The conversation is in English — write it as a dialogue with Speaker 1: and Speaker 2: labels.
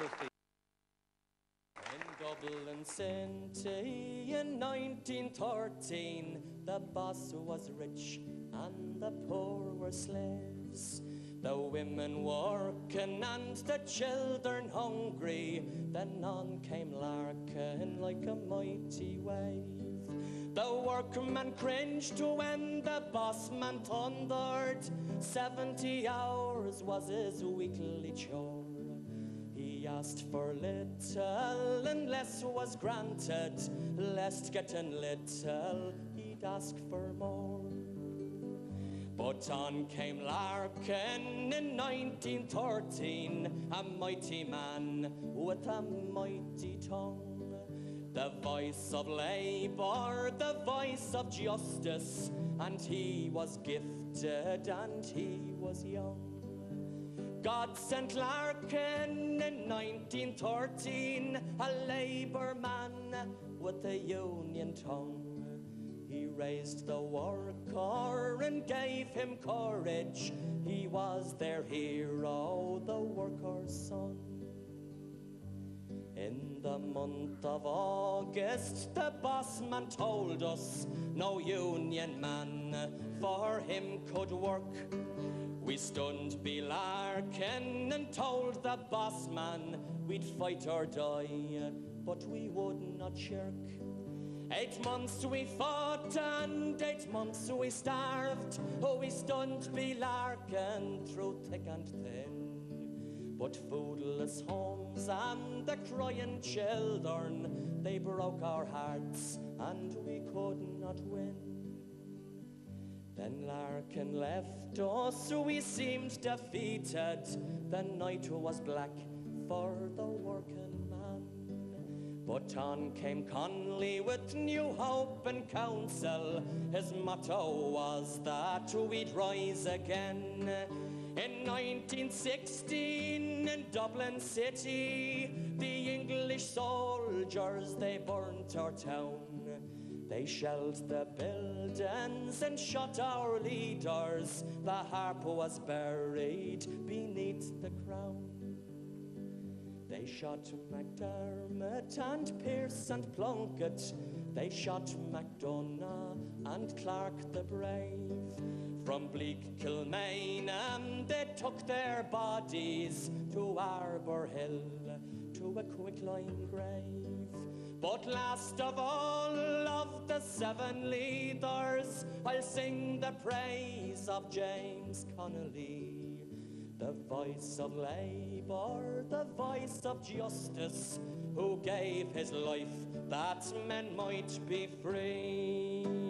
Speaker 1: Christy.
Speaker 2: In Dublin City in 1913, the boss was rich and the poor were slaves. The women working and the children hungry. Then on came Larkin like a mighty wave. The workman cringed when the bossman thundered. 70 hours was his weekly chore. He asked for little and less was granted. Lest getting little, he'd ask for more. But on came Larkin in 1913, a mighty man with a mighty tongue. The voice of labour, the voice of justice, and he was gifted and he was young. God sent Larkin in 1913, a labour man with a union tongue. He raised the worker and gave him courage. He was their hero, the worker's son. In the month of August, the bossman told us no union man for him could work. We stood by Larkin and told the bossman we'd fight or die, but we would not shirk. 8 months we fought and 8 months we starved. Oh, we stood by Larkin through thick and thin. But foodless homes and the crying children, they broke our hearts and we could not win. Then Larkin left us, we seemed defeated. The night was black for the working man. But on came Connolly with new hope and counsel. His motto was that we'd rise again. In 1916 in Dublin City, the English soldiers, they burnt our town. They shelled the buildings and shot our leaders. The harp was buried beneath the crown. They shot MacDermot and Pearce and Plunkett. They shot MacDonough and Clark the Brave. From bleak Kilmainham they took their bodies to Arbor Hill, to a quicklime grave. But last of all of the 7 leaders, I'll sing the praise of James Connolly. The voice of labour, the voice of justice, who gave his life that men might be free.